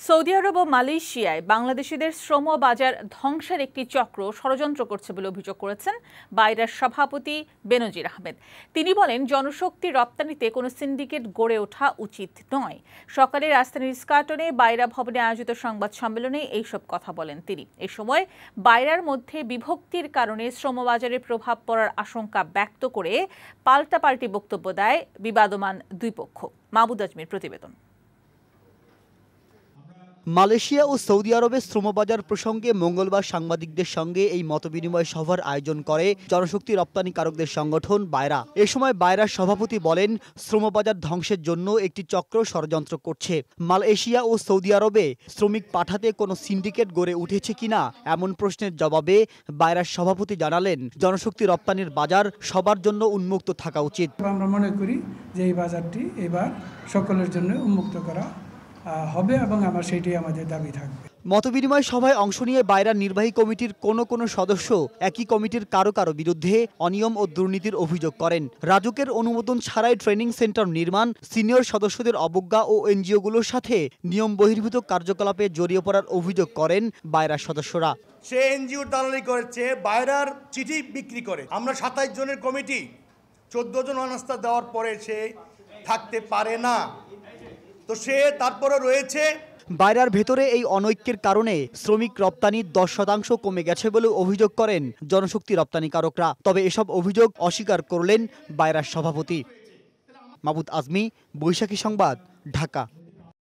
Saudi আরব ও মালয়েশিয়ায় বাংলাদেশিদের শ্রম বাজার ধ্বংসের একটি চক্র ষড়যন্ত্র করছে বলে অভিযোগ করেছেন বাইরার সভাপতি বেনজির আহমেদ। তিনি বলেন, জনশক্তি রপ্তানিতে কোনো সিন্ডিকেট গড়ে ওঠা উচিত নয়। সকালে রাজধানীর ইস্কাটনে বাইরা ভবনে আয়োজিত সংবাদ সম্মেলনে এইসব কথা বলেন তিনি। এ সময় বাইরার মধ্যে বিভক্তির কারণে শ্রমবাজারে প্রভাব পড়ার আশঙ্কা ব্যক্ত করে পাল্টাপাল্টি বক্তব্য দেয় বিবাদমান দুই পক্ষ। মাহবুদ আজমির প্রতিবেদন। মালয়েশিয়া ও সৌদি আরবের শ্রমবাজার প্রসঙ্গে মঙ্গলবার সাংবাদিকদের সঙ্গে এই মতবিনিময় সভার আয়োজন করে জনশক্তি রপ্তানিকারকদের সংগঠন বাইরা। এ সময় বাইরার সভাপতি বলেন, শ্রমবাজার ধ্বংসের জন্য একটি চক্র ষড়যন্ত্র করছে। মালয়েশিয়া ও সৌদি আরবে শ্রমিক পাঠাতে কোনো সিন্ডিকেট গড়ে উঠেছে কিনা এমন প্রশ্নের জবাবে বাইরার সভাপতি জানালেন, জনশক্তি রপ্তানির বাজার সবার জন্য উন্মুক্ত থাকা উচিত। আমরা মনে করি যে এই বাজারটি এবার সকলের জন্য উন্মুক্ত করা হবে এবং সেটাই আমাদের দাবি থাকবে। মতবিনিময় সভায় অংশ নিয়ে বাইরার নির্বাহী কমিটির কোনো সদস্য একই কমিটির কারো বিরুদ্ধে অনিয়ম ও দুর্নীতির অভিযোগ করেন। রাজুকের অনুমোদন ছাড়াই ট্রেনিং সেন্টার নির্মাণ, সিনিয়র সদস্যদের অবজ্ঞা ও এনজিওগুলোর সাথে নিয়ম বহির্ভূত কার্যকলাপে জড়িয়ে পড়ার অভিযোগ করেন বাইরার সদস্যরা। সে এনজিওর দালালি করেছে, বাইরার চিঠি বিক্রি করে। আমরা 27 জনের কমিটি 14 জন অনাস্থা দেওয়ার পরে সে থাকতে পারে না, তো সে তারপরে রয়েছে। বাইরার ভেতরে এই অনৈক্যের কারণে শ্রমিক রপ্তানির 10% কমে গেছে বলে অভিযোগ করেন জনশক্তি রপ্তানিকারকরা। তবে এসব অভিযোগ অস্বীকার করলেন বাইরার সভাপতি। মাহবুদ আজমি, বৈশাখী সংবাদ, ঢাকা।